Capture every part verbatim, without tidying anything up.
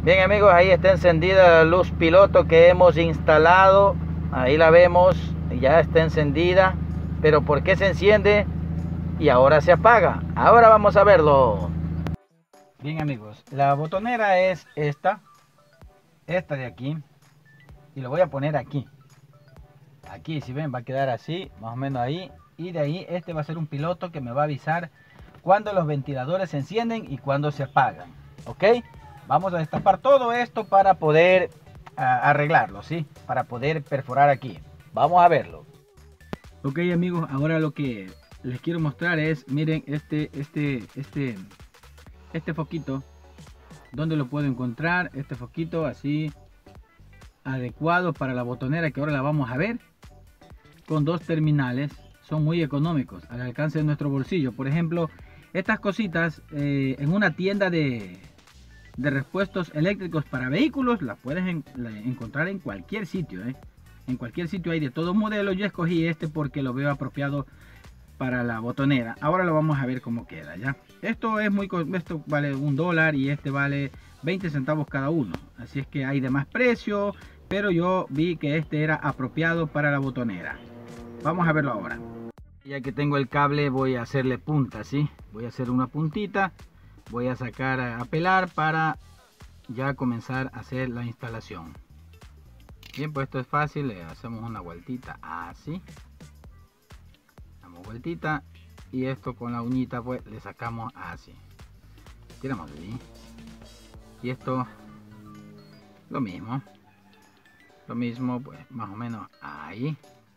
Bien amigos, ahí está encendida la luz piloto que hemos instalado. Ahí la vemos, ya está encendida. Pero ¿por qué se enciende y ahora se apaga? Ahora vamos a verlo. Bien amigos, la botonera es esta. Esta de aquí. Y lo voy a poner aquí. Aquí, si ven, va a quedar así, más o menos ahí. Y de ahí este va a ser un piloto que me va a avisar cuando los ventiladores se encienden y cuando se apagan. ¿Ok? Vamos a destapar todo esto para poder uh, arreglarlo, ¿sí? Para poder perforar aquí. Vamos a verlo. Ok amigos, ahora lo que les quiero mostrar es, miren, este, este, este, este foquito. ¿Dónde lo puedo encontrar? Este foquito así, adecuado para la botonera que ahora la vamos a ver. Con dos terminales, son muy económicos, al alcance de nuestro bolsillo. Por ejemplo, estas cositas eh, en una tienda de... de repuestos eléctricos para vehículos las puedes en, la, encontrar en cualquier sitio, ¿eh? En cualquier sitio hay de todo modelo. Yo escogí este porque lo veo apropiado para la botonera. Ahora lo vamos a ver cómo queda ya. Esto es muy, esto vale un dólar y este vale veinte centavos cada uno. Así es que hay de más precio, pero yo vi que este era apropiado para la botonera. Vamos a verlo ahora. Ya que tengo el cable voy a hacerle punta, ¿sí? Voy a hacer una puntita. Voy a sacar a pelar para ya comenzar a hacer la instalación. Bien, pues esto es fácil. Le hacemos una vueltita así. Damos vueltita. Y esto con la uñita pues le sacamos así. Tiramos así. Y esto lo mismo. Lo mismo pues más o menos ahí.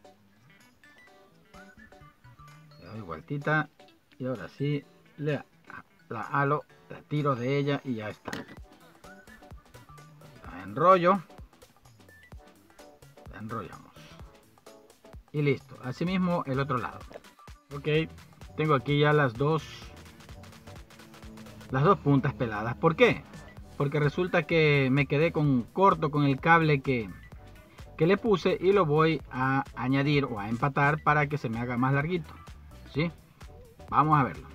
Le doy vueltita. Y ahora sí le la halo, la tiro de ella y ya está. La enrollo, la enrollamos y listo. Asimismo el otro lado. Ok, tengo aquí ya las dos las dos puntas peladas. ¿Por qué? Porque resulta que me quedé con corto con el cable que que le puse y lo voy a añadir o a empatar para que se me haga más larguito, ¿sí? Vamos a verlo.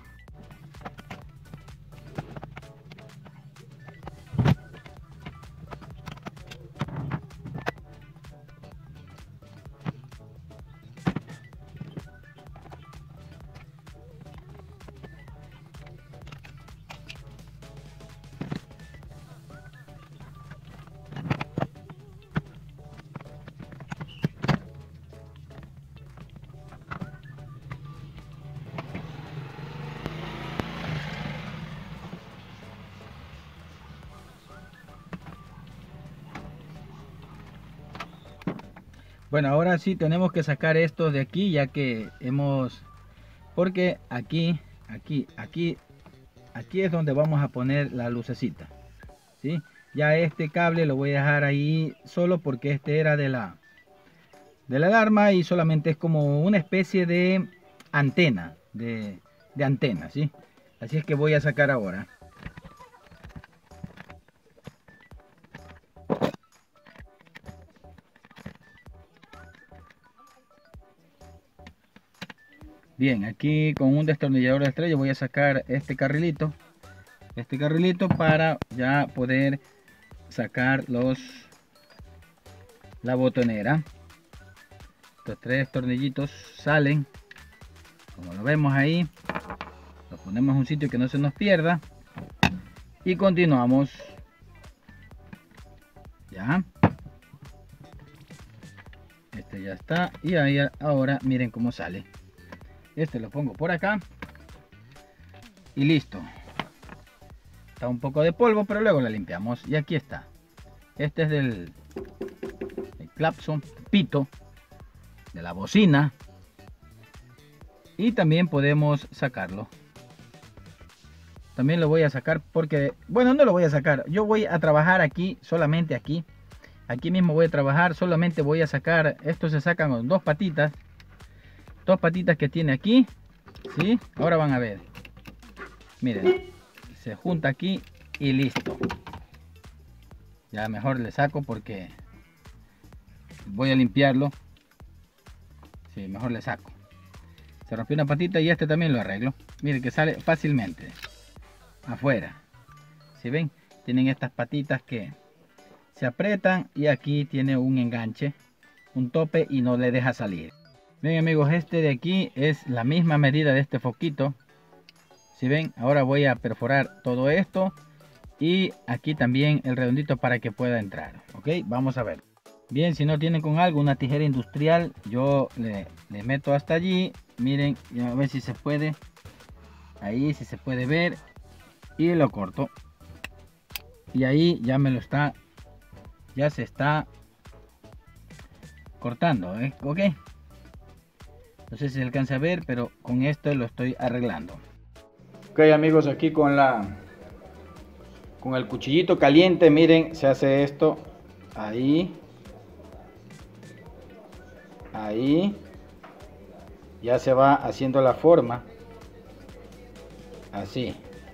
Bueno, ahora sí tenemos que sacar esto de aquí, ya que hemos, porque aquí, aquí, aquí, aquí es donde vamos a poner la lucecita, ¿sí? Ya este cable lo voy a dejar ahí solo porque este era de la, de la alarma y solamente es como una especie de antena, de, de antena, ¿sí? Así es que voy a sacar ahora. Bien, aquí con un destornillador de estrella voy a sacar este carrilito, este carrilito para ya poder sacar los la botonera. Estos tres tornillitos salen, como lo vemos ahí, los ponemos en un sitio que no se nos pierda y continuamos. Ya, este ya está y ahí ahora miren cómo sale. Este lo pongo por acá y listo. Está un poco de polvo, pero luego la limpiamos. Y aquí está. Este es del, del clapson, pito, de la bocina. Y también podemos sacarlo. También lo voy a sacar porque, bueno, no lo voy a sacar. Yo voy a trabajar aquí, solamente aquí. Aquí mismo voy a trabajar, solamente voy a sacar. Estos se sacan con dos patitas. Dos patitas que tiene aquí, ¿sí? Ahora van a ver. Miren, se junta aquí y listo. Ya mejor le saco porque voy a limpiarlo. Sí, mejor le saco. Se rompió una patita y este también lo arreglo. Miren que sale fácilmente afuera. ¿Sí ven? tienen estas patitas que se apretan y aquí tiene un enganche, un tope y no le deja salir. Bien amigos, este de aquí es la misma medida de este foquito. Si ven, ahora voy a perforar todo esto y aquí también el redondito para que pueda entrar. Ok, vamos a ver. Bien, si no tienen con algo una tijera industrial, yo le, le meto hasta allí. Miren, a ver si se puede. Ahí si se puede ver. Y lo corto. Y ahí ya me lo está, ya se está cortando, ¿eh? Ok. No sé si se alcanza a ver, pero con esto lo estoy arreglando. Ok amigos, aquí con la con el cuchillito caliente, miren, se hace esto. Ahí. Ahí. Ya se va haciendo la forma. Así.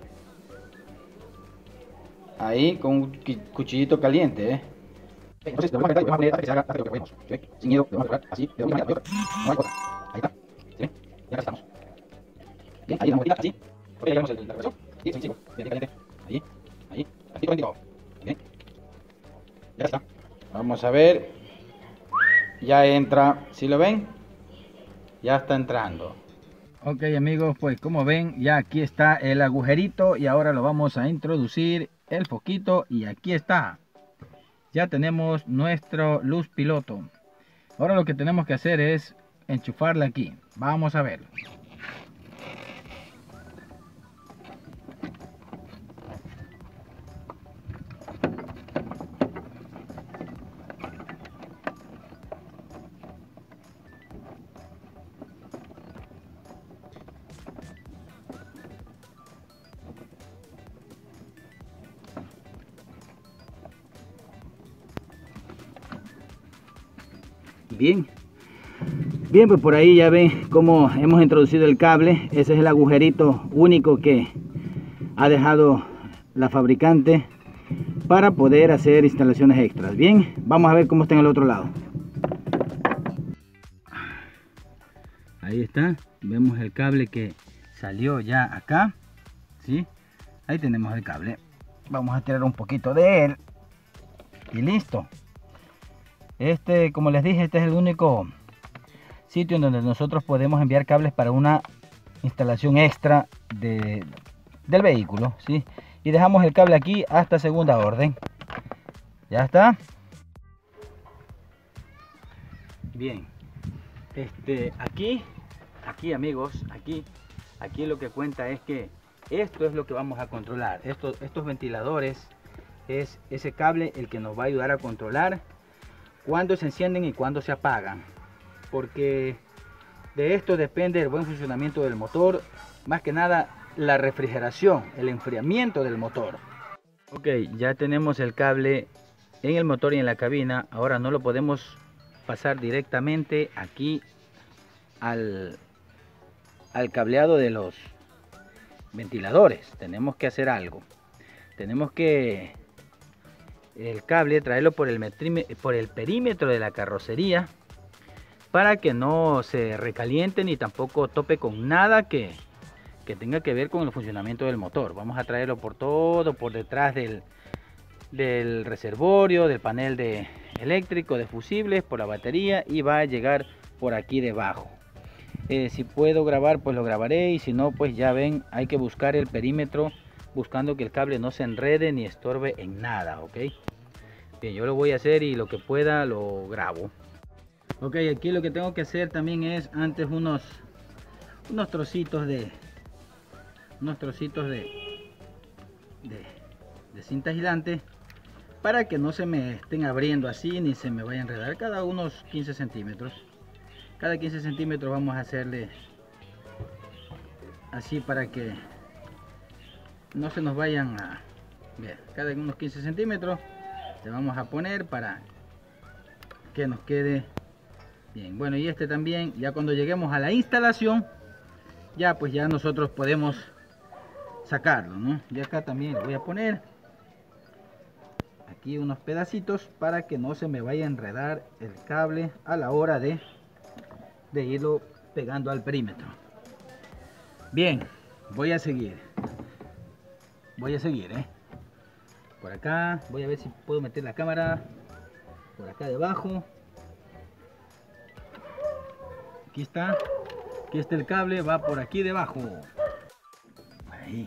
Ahí con un cuchillito caliente, ¿eh? Entonces, lo vamos a apretar y lo vamos a poner hasta que se haga, hasta que lo podemos. ¿Sí? Sin miedo, lo vamos a lograr así, de una manera, no hay otra. Ahí está. ¿Sí? Y acá estamos. Bien, ahí damos vuelta así. Ok, ya llevamos el, la preparación. Y se sigo. Bien, caliente. Ahí, ahí. Aquí contigo. Bien. Ya está. Vamos a ver. Ya entra. ¿Sí lo ven? Ya está entrando. Ok amigos, pues como ven, ya aquí está el agujerito y ahora lo vamos a introducir el foquito y aquí está. Ya tenemos nuestro luz piloto. Ahora lo que tenemos que hacer es enchufarla aquí. Vamos a ver. Bien, bien, pues por ahí ya ven cómo hemos introducido el cable. Ese es el agujerito único que ha dejado la fabricante para poder hacer instalaciones extras. Bien, vamos a ver cómo está en el otro lado. Ahí está, vemos el cable que salió ya acá, ¿sí? Ahí tenemos el cable. Vamos a tirar un poquito de él y listo. Este, como les dije, este es el único sitio en donde nosotros podemos enviar cables para una instalación extra de, del vehículo, ¿sí? Y dejamos el cable aquí hasta segunda orden. Ya está. Bien. Este, aquí, aquí amigos, aquí, aquí lo que cuenta es que esto es lo que vamos a controlar. Estos, estos ventiladores es ese cable el que nos va a ayudar a controlar cuándo se encienden y cuándo se apagan, porque de esto depende el buen funcionamiento del motor, más que nada la refrigeración, el enfriamiento del motor. Ok, ya tenemos el cable en el motor y en la cabina. Ahora no lo podemos pasar directamente aquí al, al cableado de los ventiladores. Tenemos que hacer algo. Tenemos que el cable traerlo por el, por el perímetro de la carrocería para que no se recaliente ni tampoco tope con nada que, que tenga que ver con el funcionamiento del motor. Vamos a traerlo por todo, por detrás del, del reservorio, del panel de eléctrico, de fusibles, por la batería, y va a llegar por aquí debajo. Eh, si puedo grabar, pues lo grabaré, y si no, pues ya ven, hay que buscar el perímetro buscando que el cable no se enrede ni estorbe en nada, ok. Bien, yo lo voy a hacer y lo que pueda lo grabo. Ok, aquí lo que tengo que hacer también es antes unos unos trocitos de unos trocitos de de, de cinta aislante para que no se me estén abriendo así ni se me vaya a enredar. Cada unos quince centímetros, cada quince centímetros vamos a hacerle así para que no se nos vayan a ver. Cada unos quince centímetros le vamos a poner para que nos quede bien. Bueno, y este también, ya cuando lleguemos a la instalación, ya pues ya nosotros podemos sacarlo, ¿no? Y acá también voy a poner aquí unos pedacitos para que no se me vaya a enredar el cable a la hora de, de irlo pegando al perímetro. Bien, voy a seguir. Voy a seguir, ¿eh? por acá. Voy a ver si puedo meter la cámara por acá debajo. Aquí está. Aquí está el cable, va por aquí debajo. Ahí.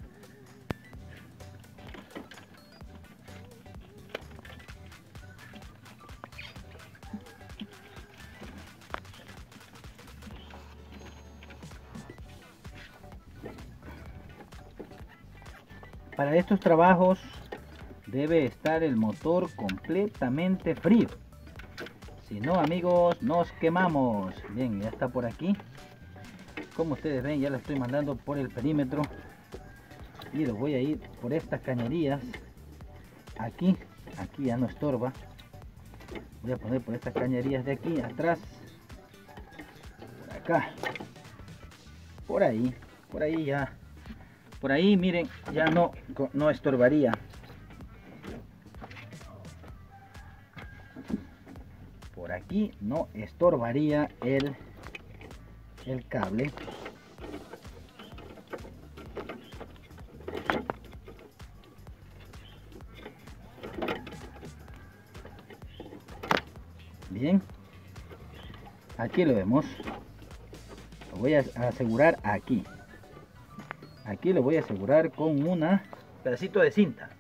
Para estos trabajos debe estar el motor completamente frío. Si no, amigos, nos quemamos. Bien, ya está por aquí. Como ustedes ven, ya lo estoy mandando por el perímetro. Y lo voy a ir por estas cañerías. Aquí, aquí ya no estorba. Voy a poner por estas cañerías de aquí atrás. Por acá. Por ahí. Por ahí ya. Por ahí, miren, ya no, no estorbaría. Por aquí no estorbaría el, el cable. Bien. Aquí lo vemos. Lo voy a asegurar aquí. Aquí lo voy a asegurar con una pedacito de cinta.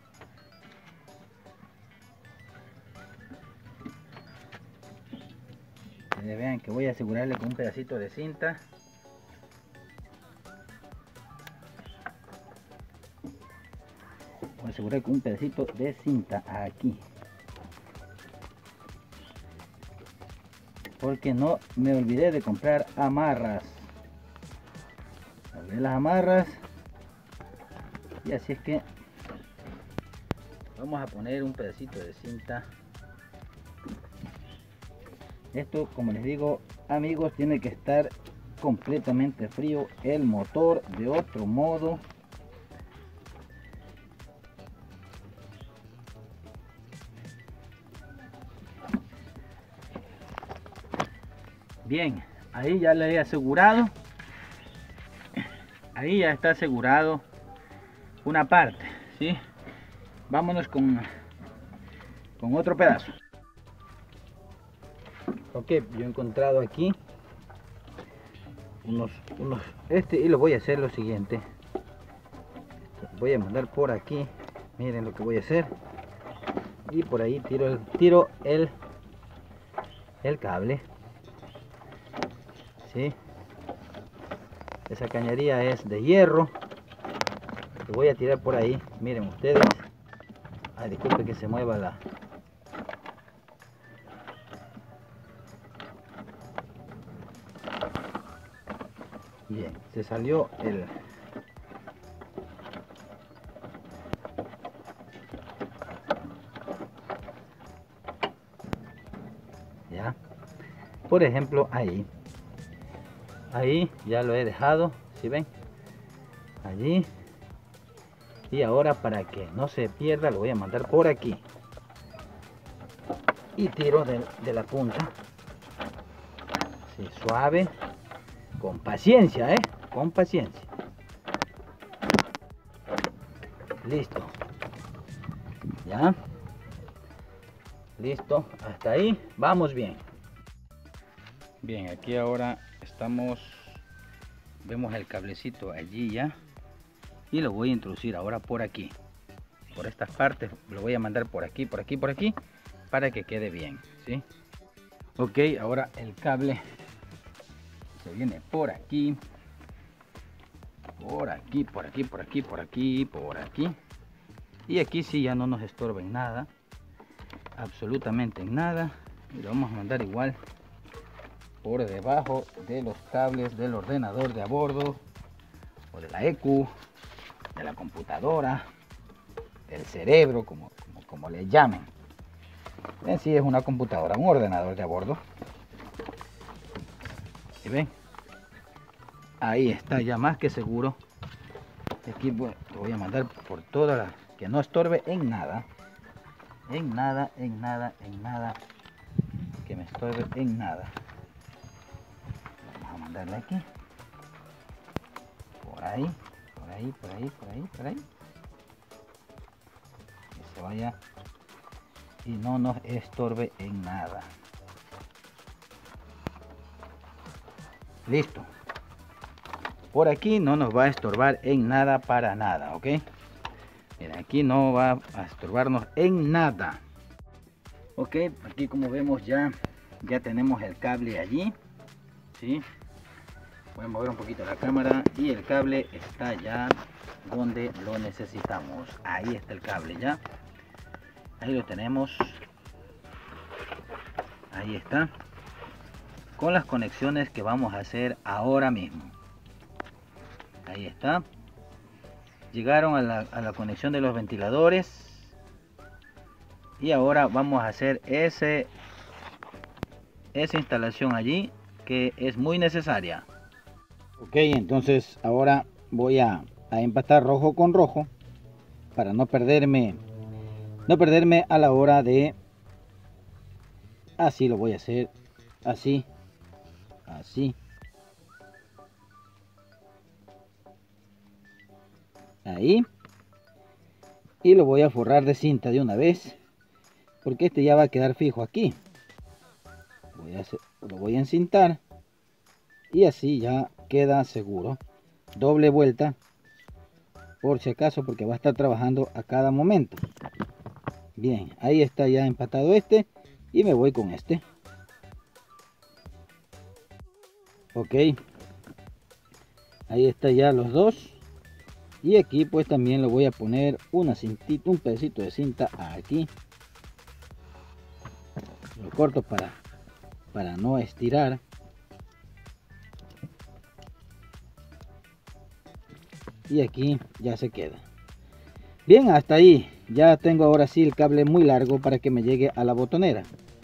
Ustedes vean que voy a asegurarle con un pedacito de cinta. Voy a asegurar con un pedacito de cinta aquí. Porque no me olvidé de comprar amarras. Me olvidé las amarras. Y así es que vamos a poner un pedacito de cinta. Esto, como les digo, amigos, tiene que estar completamente frío el motor. De otro modo bien, ahí ya le he asegurado. Ahí ya está asegurado una parte, ¿sí? Vámonos con, con otro pedazo. Ok, yo he encontrado aquí unos, unos, este, y lo voy a hacer lo siguiente. Voy a mandar por aquí, miren lo que voy a hacer. Y por ahí tiro el, tiro el, el cable, ¿sí? Esa cañería es de hierro. Lo voy a tirar por ahí, miren ustedes. Ay, disculpe que se mueva la... Bien, se salió el... Ya. Por ejemplo, ahí. Ahí ya lo he dejado, ¿sí ven? Allí. Y ahora, para que no se pierda, lo voy a mandar por aquí. Y tiro de, de la punta. Sí, suave. Con paciencia, ¿eh? Con paciencia. Listo. Ya. Listo. Hasta ahí. Vamos bien. Bien, aquí ahora estamos... Vemos el cablecito allí ya. Y lo voy a introducir ahora por aquí. Por estas partes. Lo voy a mandar por aquí, por aquí, por aquí. Para que quede bien, ¿sí? Ok, ahora el cable se viene por aquí, por aquí, por aquí, por aquí, por aquí, por aquí. Y aquí sí ya no nos estorba en nada, absolutamente en nada. Y lo vamos a mandar igual por debajo de los cables del ordenador de a bordo, o de la E Q, de la computadora, del cerebro, como, como, como le llamen. En sí es una computadora, un ordenador de a bordo. ¿Sí ven? Ahí está ya más que seguro. Aquí lo voy a mandar por toda la... que no estorbe en nada. En nada, en nada, en nada. Que me estorbe en nada. Vamos a mandarle aquí. Por ahí, por ahí, por ahí, por ahí, por ahí. Que que vaya y no nos estorbe en nada. Listo. Por aquí no nos va a estorbar en nada para nada, ¿ok? Miren, aquí no va a estorbarnos en nada. Ok, aquí como vemos ya, ya tenemos el cable allí, ¿sí? Voy a mover un poquito la cámara y el cable está ya donde lo necesitamos. Ahí está el cable ya. Ahí lo tenemos. Ahí está. Con las conexiones que vamos a hacer ahora mismo. Ahí está. Llegaron a la, a la conexión de los ventiladores. Y ahora vamos a hacer ese, esa instalación allí que es muy necesaria. Ok, entonces ahora voy a, a empatar rojo con rojo para no perderme, no perderme a la hora de... Así lo voy a hacer, así, así. Ahí. Y lo voy a forrar de cinta de una vez, porque este ya va a quedar fijo aquí. Voy a hacer, lo voy a encintar y así ya queda seguro. Doble vuelta por si acaso, porque va a estar trabajando a cada momento. Bien, ahí está ya empatado este y me voy con este. Ok, ahí está ya los dos. Y aquí pues también le voy a poner una cintita, un pedacito de cinta aquí. Lo corto para, para no estirar. Y aquí ya se queda. Bien, hasta ahí. Ya tengo ahora sí el cable muy largo para que me llegue a la botonera.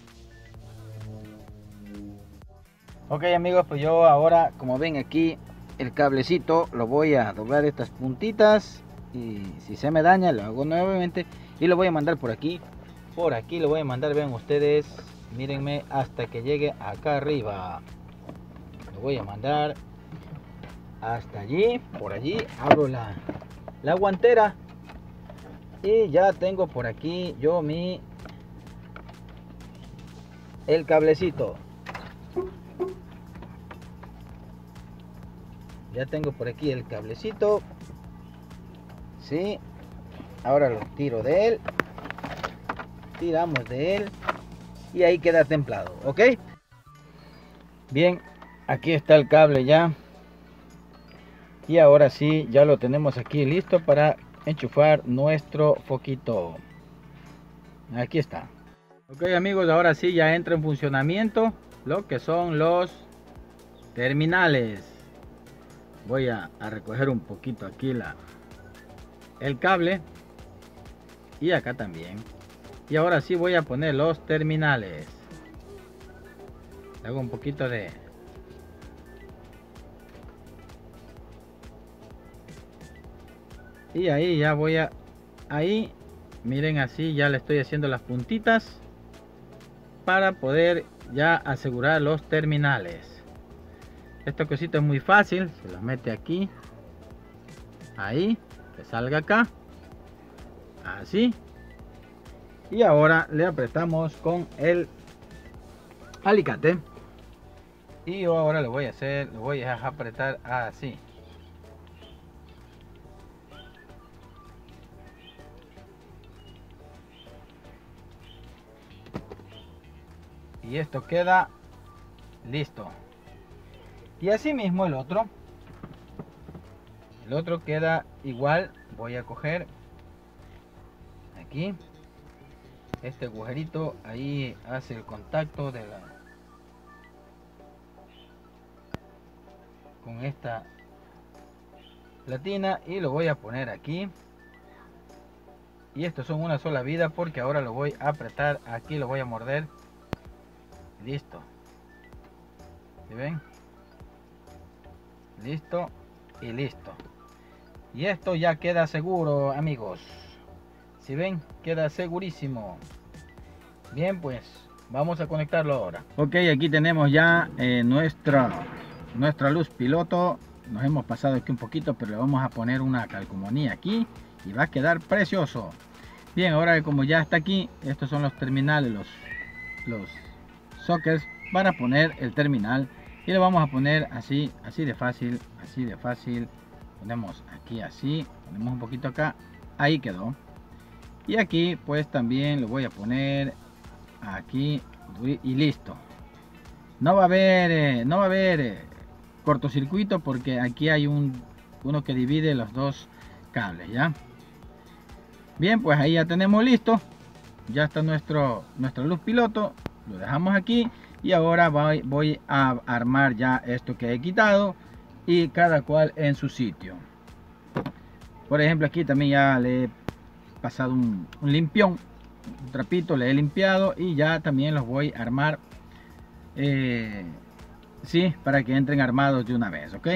Ok amigos, pues yo ahora, como ven aquí, el cablecito lo voy a doblar estas puntitas. Y si se me daña lo hago nuevamente. Y lo voy a mandar por aquí. Por aquí lo voy a mandar, vean ustedes. Mírenme hasta que llegue acá arriba. Lo voy a mandar hasta allí. Por allí abro la, la guantera. Y ya tengo por aquí yo mi... el cablecito. Ya tengo por aquí el cablecito. Sí. Ahora lo tiro de él. Tiramos de él. Y ahí queda templado. ¿Ok? Bien. Aquí está el cable ya. Y ahora sí, ya lo tenemos aquí listo para enchufar nuestro foquito. Aquí está. Ok amigos, ahora sí ya entra en funcionamiento lo que son los terminales. Voy a, a recoger un poquito aquí la, el cable. Y acá también. Y ahora sí voy a poner los terminales. Hago un poquito de... Y ahí ya voy a... Ahí, miren, así ya le estoy haciendo las puntitas para poder ya asegurar los terminales. Esta cosita es muy fácil, se los mete aquí, ahí, que salga acá, así. Y ahora le apretamos con el alicate. Y yo ahora lo voy a hacer, lo voy a apretar así. Y esto queda listo. Y así mismo el otro. El otro queda igual. Voy a coger aquí este agujerito. Ahí hace el contacto de la con esta platina. Y lo voy a poner aquí. Y estos son una sola vida, porque ahora lo voy a apretar aquí. Lo voy a morder. Listo. ¿Sí ven? Listo y listo. Y esto ya queda seguro amigos. Si ven, queda segurísimo. Bien, pues vamos a conectarlo ahora. Ok, aquí tenemos ya eh, nuestra nuestra luz piloto. Nos hemos pasado aquí un poquito, pero le vamos a poner una calcomanía aquí y va a quedar precioso. Bien, ahora como ya está aquí, estos son los terminales, los, los sockets para poner el terminal. Y lo vamos a poner así, así de fácil, así de fácil. Ponemos aquí así, ponemos un poquito acá, ahí quedó. Y aquí pues también lo voy a poner aquí y listo. No va a haber, eh, no va a haber eh, cortocircuito porque aquí hay un uno que divide los dos cables, ¿ya? Bien, pues ahí ya tenemos listo. Ya está nuestro, nuestro luz piloto. Lo dejamos aquí y ahora voy, voy a armar ya esto que he quitado y cada cual en su sitio. Por ejemplo, aquí también ya le he pasado un, un limpión, un trapito, le he limpiado y ya también los voy a armar, eh, sí, para que entren armados de una vez, ¿ok?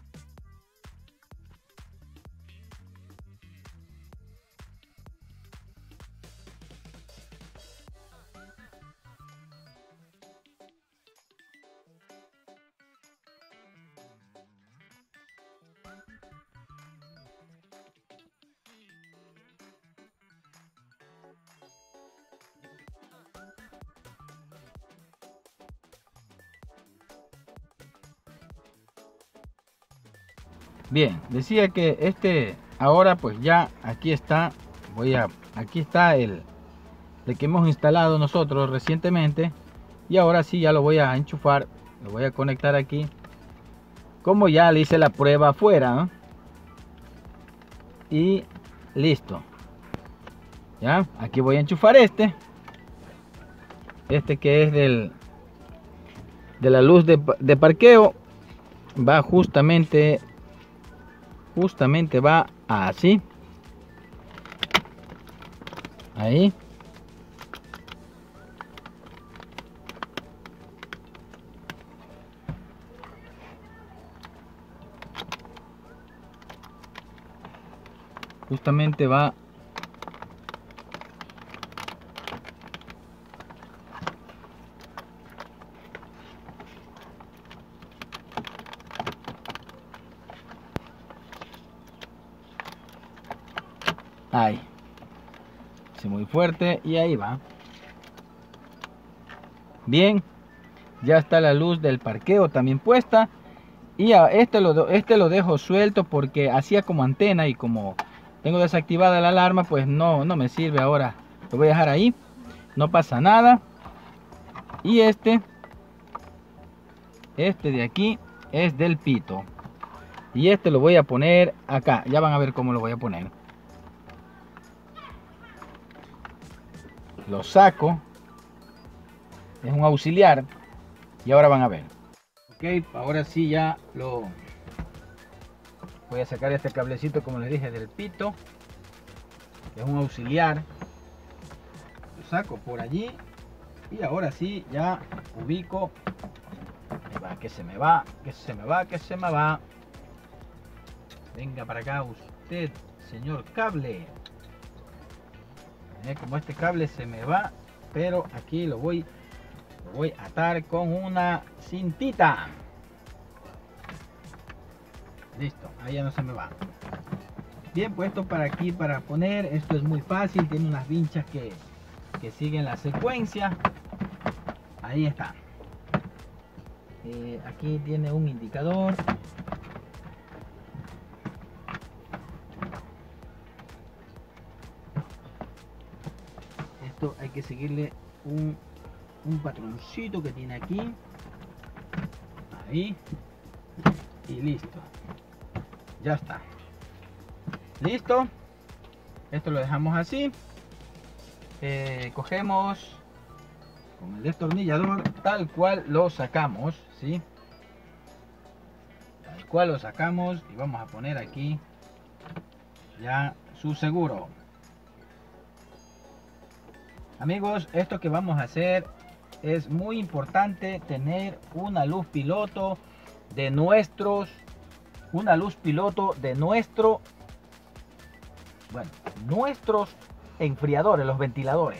Bien, decía que este ahora pues ya aquí está, voy a aquí está el, el que hemos instalado nosotros recientemente y ahora sí ya lo voy a enchufar, lo voy a conectar aquí como ya le hice la prueba afuera, ¿no? Y listo. Ya, aquí voy a enchufar este este que es del de la luz de, de parqueo, va justamente justamente va así, ahí, justamente va ahí, es muy fuerte y ahí va. Bien, ya está la luz del parqueo también puesta y a este lo este lo dejo suelto porque hacía como antena y como tengo desactivada la alarma pues no no me sirve. Ahora lo voy a dejar ahí, no pasa nada. Y este este de aquí es del pito y este lo voy a poner acá, ya van a ver cómo lo voy a poner. Lo saco, es un auxiliar y ahora van a ver. Ok, ahora sí ya lo voy a sacar este cablecito, como les dije, del pito, es un auxiliar. Lo saco por allí y ahora sí ya ubico. Ahí va, que se me va, que se me va, que se me va. Venga para acá usted, señor cable. Eh, como este cable se me va, pero aquí lo voy lo voy a atar con una cintita. Listo, ahí ya no se me va. Bien, puesto para aquí para poner, esto es muy fácil, tiene unas vinchas que, que siguen la secuencia. Ahí está. Eh, aquí tiene un indicador. Esto hay que seguirle un, un patroncito que tiene aquí. Ahí. Y listo. Ya está. Listo. Esto lo dejamos así. Eh, cogemos con el destornillador tal cual lo sacamos, ¿sí? Tal cual lo sacamos y vamos a poner aquí ya su seguro. Amigos, esto que vamos a hacer es muy importante, tener una luz piloto de nuestros, una luz piloto de nuestro, bueno, nuestros enfriadores, los ventiladores.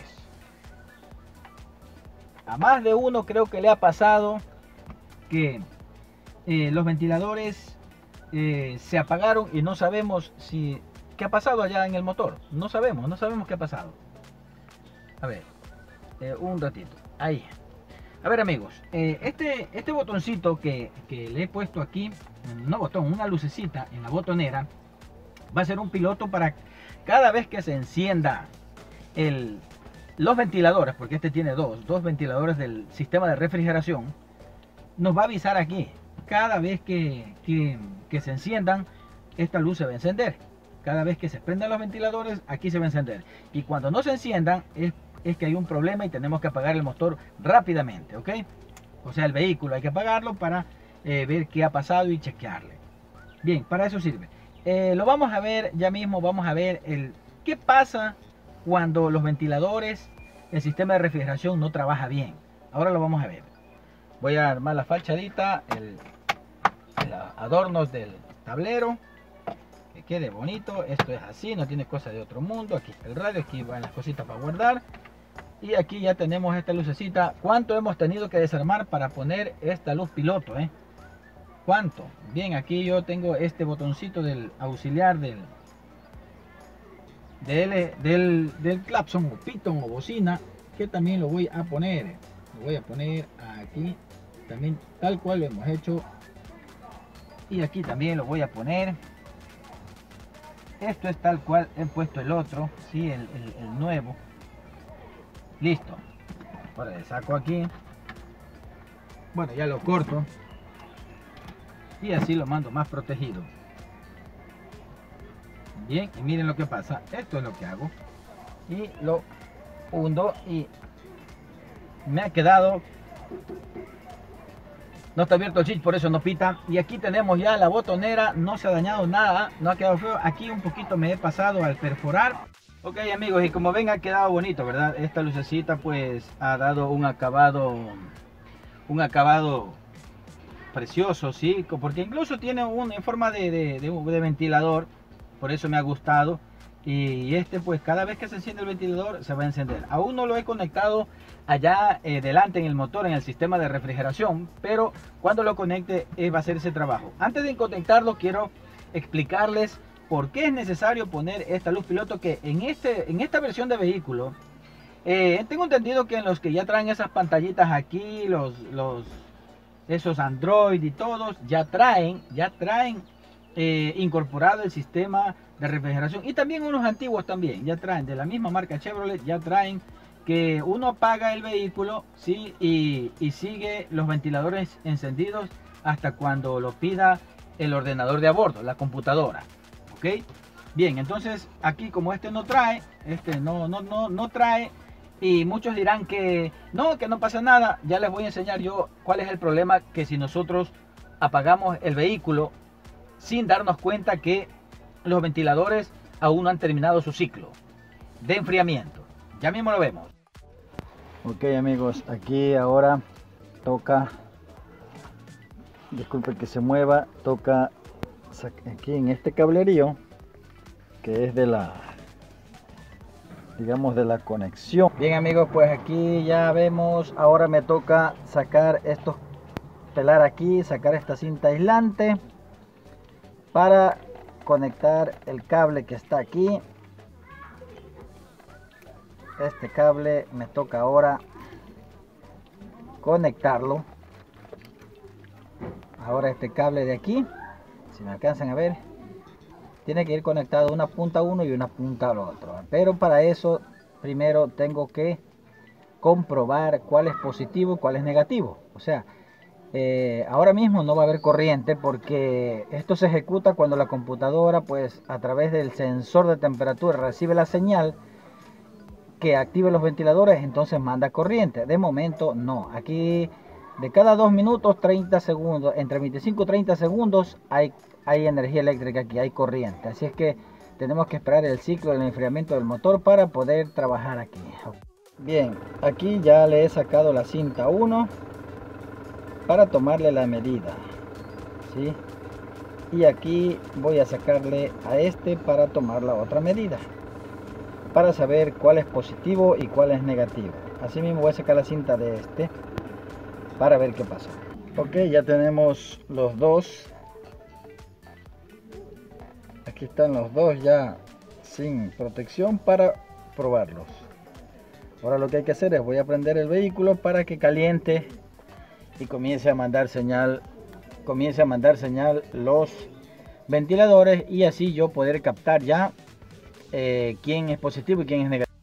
A más de uno creo que le ha pasado que eh, los ventiladores eh, se apagaron y no sabemos si ¿qué ha pasado allá en el motor? No sabemos, no sabemos qué ha pasado. A ver, eh, un ratito, ahí. A ver amigos, eh, este, este botoncito que, que le he puesto aquí, no botón, una lucecita en la botonera, va a ser un piloto para cada vez que se encienda el, los ventiladores, porque este tiene dos, dos ventiladores del sistema de refrigeración, nos va a avisar aquí. Cada vez que, que, que se enciendan, esta luz se va a encender. Cada vez que se prendan los ventiladores, aquí se va a encender. Y cuando no se enciendan, es, es que hay un problema y tenemos que apagar el motor rápidamente, ¿ok? O sea, el vehículo hay que apagarlo para eh, ver qué ha pasado y chequearle. Bien, para eso sirve. Eh, lo vamos a ver ya mismo, vamos a ver el qué pasa cuando los ventiladores, el sistema de refrigeración no trabaja bien. Ahora lo vamos a ver. Voy a armar la fachadita, el, el adornos del tablero, que quede bonito. Esto es así, no tiene cosa de otro mundo. Aquí está el radio, aquí van las cositas para guardar. Y aquí ya tenemos esta lucecita. ¿Cuánto hemos tenido que desarmar para poner esta luz piloto, eh? ¿Cuánto? Bien, aquí yo tengo este botoncito del auxiliar del del, del, del clapson o piton o bocina, que también lo voy a poner. Lo voy a poner aquí también, tal cual lo hemos hecho. Y aquí también lo voy a poner. Esto es tal cual he puesto el otro, ¿sí? el, el, el nuevo. Listo. Ahora le saco aquí. Bueno, ya lo corto. Y así lo mando más protegido. Bien, y miren lo que pasa. Esto es lo que hago. Y lo hundo y me ha quedado. No está abierto el switch, por eso no pita. Y aquí tenemos ya la botonera. No se ha dañado nada, no ha quedado feo. Aquí un poquito me he pasado al perforar. Ok amigos, y como ven ha quedado bonito, ¿verdad? Esta lucecita pues ha dado un acabado Un acabado precioso, sí, porque incluso tiene una en forma de, de, de, de ventilador, por eso me ha gustado. Y este pues cada vez que se enciende el ventilador se va a encender. Aún no lo he conectado allá eh, delante en el motor, en el sistema de refrigeración, pero cuando lo conecte eh, va a hacer ese trabajo. Antes de conectarlo quiero explicarles por qué es necesario poner esta luz piloto, que en, este, en esta versión de vehículo eh, tengo entendido que en los que ya traen esas pantallitas aquí, los, los esos Android y todos, ya traen, ya traen eh, incorporado el sistema de refrigeración. Y también unos antiguos también, ya traen, de la misma marca Chevrolet, ya traen que uno apaga el vehículo, ¿sí? y, y sigue los ventiladores encendidos hasta cuando lo pida el ordenador de a bordo, la computadora. ¿Ok? Bien, entonces aquí como este no trae, este no, no, no, no trae. Y muchos dirán que no, que no pasa nada. Ya les voy a enseñar yo cuál es el problema, que si nosotros apagamos el vehículo sin darnos cuenta que los ventiladores aún no han terminado su ciclo de enfriamiento. Ya mismo lo vemos. Ok amigos, aquí ahora toca, disculpen que se mueva, toca aquí en este cablerío que es de la, digamos, de la conexión. Bien amigos, pues aquí ya vemos, ahora me toca sacar estos, pelar aquí, sacar esta cinta aislante para conectar el cable que está aquí. Este cable me toca ahora conectarlo. Ahora este cable de aquí, si me alcanzan a ver, tiene que ir conectado una punta a uno y una punta al otro. Pero para eso primero tengo que comprobar cuál es positivo y cuál es negativo. O sea, eh, ahora mismo no va a haber corriente porque esto se ejecuta cuando la computadora pues a través del sensor de temperatura recibe la señal que active los ventiladores, entonces manda corriente. De momento no. Aquí de cada dos minutos treinta segundos, entre veinticinco y treinta segundos hay hay energía eléctrica, aquí hay corriente, así es que tenemos que esperar el ciclo del enfriamiento del motor para poder trabajar aquí. Bien, aquí ya le he sacado la cinta uno para tomarle la medida, ¿sí? Y aquí voy a sacarle a este para tomar la otra medida, para saber cuál es positivo y cuál es negativo. Así mismo voy a sacar la cinta de este para ver qué pasa. Ok, ya tenemos los dos. Aquí están los dos ya sin protección para probarlos. Ahora lo que hay que hacer es voy a prender el vehículo para que caliente y comience a mandar señal, comience a mandar señal los ventiladores, y así yo poder captar ya eh, quién es positivo y quién es negativo.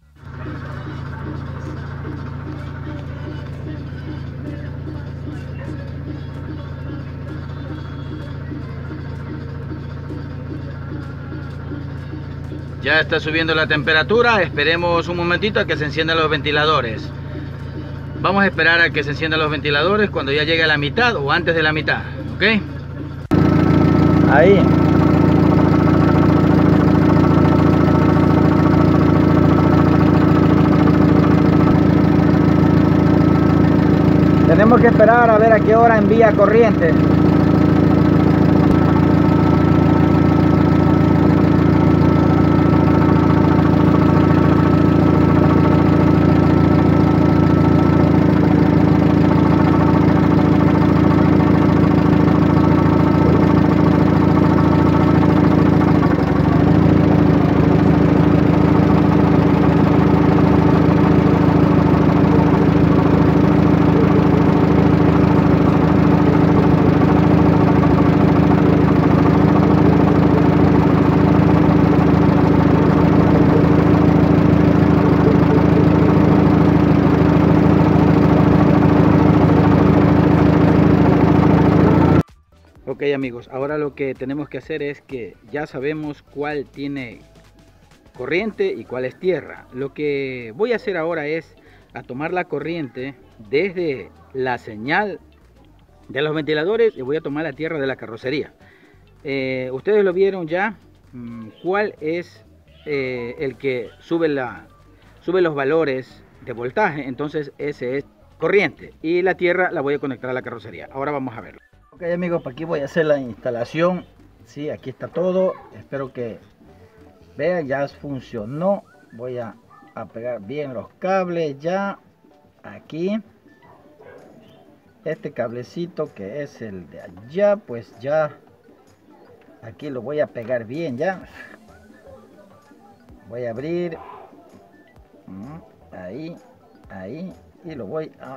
Ya está subiendo la temperatura, esperemos un momentito a que se enciendan los ventiladores. Vamos a esperar a que se enciendan los ventiladores cuando ya llegue a la mitad o antes de la mitad, ¿ok? Ahí. Tenemos que esperar a ver a qué hora envía corriente. Ok amigos, ahora lo que tenemos que hacer es que ya sabemos cuál tiene corriente y cuál es tierra. Lo que voy a hacer ahora es a tomar la corriente desde la señal de los ventiladores y voy a tomar la tierra de la carrocería. Eh, ustedes lo vieron ya, cuál es eh, el que sube, la, sube los valores de voltaje, entonces ese es corriente y la tierra la voy a conectar a la carrocería. Ahora vamos a verlo. Ok amigos, por aquí voy a hacer la instalación. Sí, aquí está todo. Espero que vean, ya funcionó. Voy a, a pegar bien los cables ya. Aquí. Este cablecito que es el de allá, pues ya. Aquí lo voy a pegar bien ya. Voy a abrir. Ahí, ahí. Y lo voy a...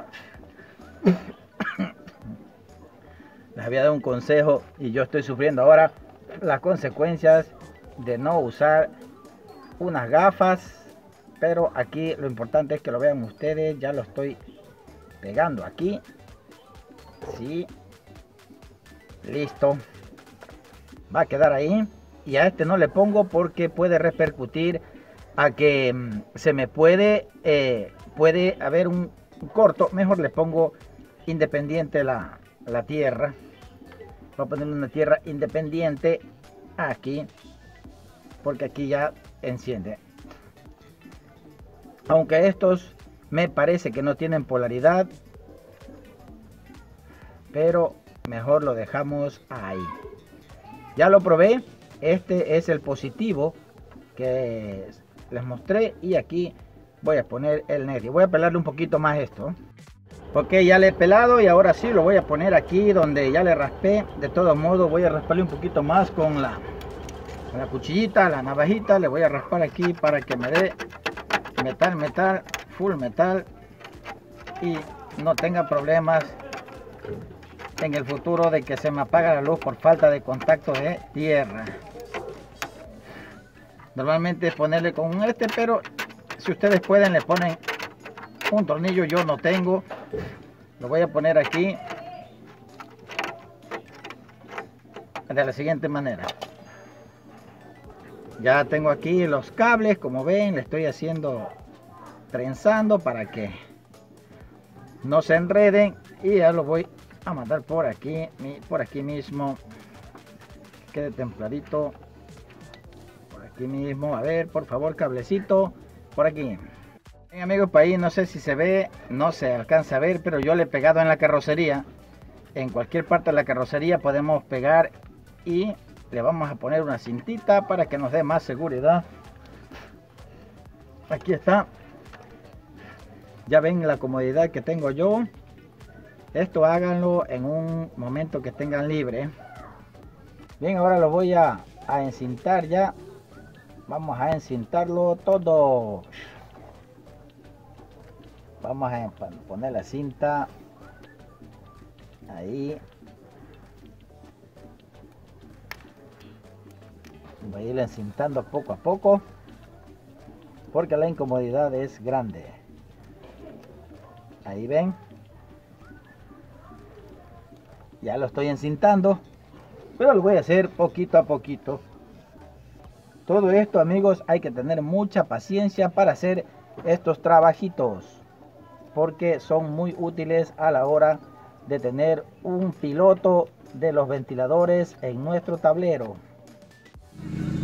Les había dado un consejo y yo estoy sufriendo ahora las consecuencias de no usar unas gafas, pero aquí lo importante es que lo vean ustedes. Ya lo estoy pegando aquí. Sí, listo, va a quedar ahí. Y a este no le pongo porque puede repercutir a que mmm, se me puede eh, puede haber un, un corto. Mejor le pongo independiente la, la tierra. Voy a poner una tierra independiente aquí, porque aquí ya enciende. Aunque estos me parece que no tienen polaridad, pero mejor lo dejamos ahí. Ya lo probé. Este es el positivo que les mostré, y aquí voy a poner el negativo. Voy a pelarle un poquito más esto. Ok, ya le he pelado y ahora sí lo voy a poner aquí donde ya le raspé. De todos modos voy a rasparle un poquito más con la, con la cuchillita, la navajita. Le voy a raspar aquí para que me dé metal, metal, full metal, y no tenga problemas en el futuro de que se me apaga la luz por falta de contacto de tierra. Normalmente es ponerle con un este, pero si ustedes pueden le ponen un tornillo. Yo no tengo. Lo voy a poner aquí de la siguiente manera. Ya tengo aquí los cables, como ven, le estoy haciendo trenzando para que no se enreden, y ya lo voy a mandar por aquí, por aquí mismo, que quede templadito, por aquí mismo. A ver, por favor, cablecito, por aquí. Bien amigos, para ahí no sé si se ve, no se alcanza a ver, pero yo le he pegado en la carrocería. En cualquier parte de la carrocería podemos pegar, y le vamos a poner una cintita para que nos dé más seguridad. Aquí está. Ya ven la comodidad que tengo yo. Esto háganlo en un momento que tengan libre. Bien, ahora lo voy a, a encintar ya Vamos a encintarlo todo. Vamos a poner la cinta ahí. Voy a ir encintando poco a poco porque la incomodidad es grande. Ahí ven, ya lo estoy encintando, pero lo voy a hacer poquito a poquito. Todo esto, amigos, hay que tener mucha paciencia para hacer estos trabajitos, porque son muy útiles a la hora de tener un piloto de los ventiladores en nuestro tablero.